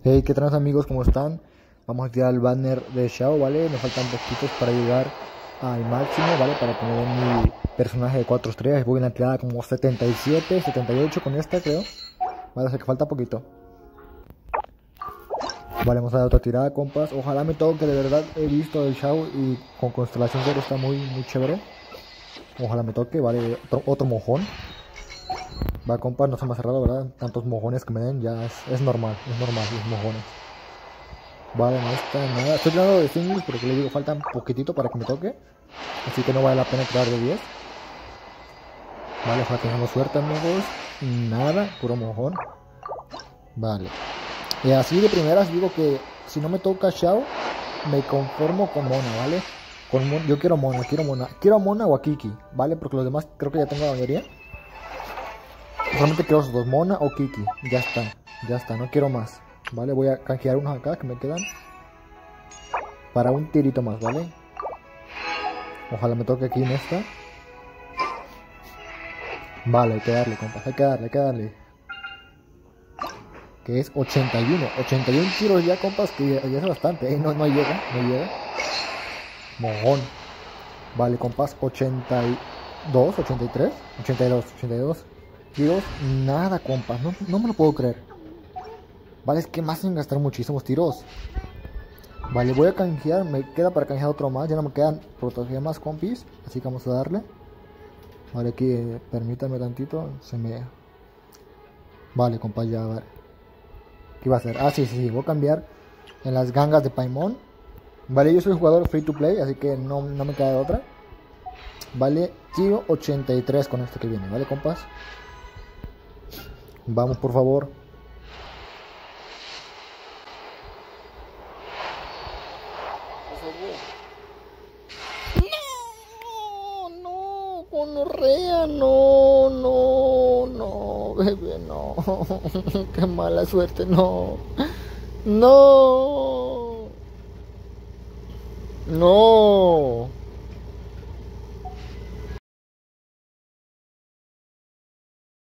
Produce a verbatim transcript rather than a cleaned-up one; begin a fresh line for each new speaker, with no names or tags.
Hey, ¿qué tal amigos? ¿Cómo están? Vamos a tirar el banner de Xiao, ¿vale? Me faltan poquitos para llegar al máximo, ¿vale? Para tener mi personaje de cuatro estrellas. Voy en la tirada como setenta y siete, setenta y ocho con esta, creo. Vale, o sea que falta poquito. Vale, vamos a dar otra tirada, compas. Ojalá me toque, de verdad. He visto el Xiao y con Constelación Cero está muy, muy chévere. Ojalá me toque, vale. Otro, otro mojón. Va, compas, no se me ha cerrado, ¿verdad? Tantos mojones que me den, ya es, es normal, es normal, los mojones. Vale, no está nada. Estoy tirando de singles porque le digo, falta un poquitito para que me toque. Así que no vale la pena tirar de diez. Vale, ojalá tengamos suerte, amigos. Nada, puro mojón. Vale. Y así de primeras digo que si no me toca Xiao, me conformo con Mona, ¿vale? Con Mon yo quiero Mona, quiero Mona. Quiero Mona o a Kiki, ¿vale? Porque los demás creo que ya tengo la mayoría. Solamente quiero esos dos, Mona o Kiki. Ya está, ya está, no quiero más. Vale, voy a canjear unos acá que me quedan para un tirito más, ¿vale? Ojalá me toque aquí en esta. Vale, hay que darle, compas, hay que darle, hay que darle. Que es ochenta y uno, ochenta y uno tiros ya, compas, que ya, ya es bastante, ¿eh? No, no llega, no llega. Mojón. Vale, compas, ochenta y dos, ochenta y tres, ochenta y dos, ochenta y dos tiros, nada, compas, no, no me lo puedo creer. Vale, es que me hacen gastar muchísimos tiros. Vale, voy a canjear, me queda para canjear otro más, ya no me quedan todavía más compis, así que vamos a darle. Vale, aquí, eh, permítanme tantito, se me... Vale, compas, ya, vale. ¿Qué va a hacer? Ah, sí, sí, sí, voy a cambiar en las gangas de Paimon. Vale, yo soy jugador free to play, así que no, no me queda de otra. Vale, tiro ochenta y tres con este que viene, ¿vale, compas? Vamos, por favor. No, no, gonorrea, no, no, no, bebé, no. Qué mala suerte, no. No. No.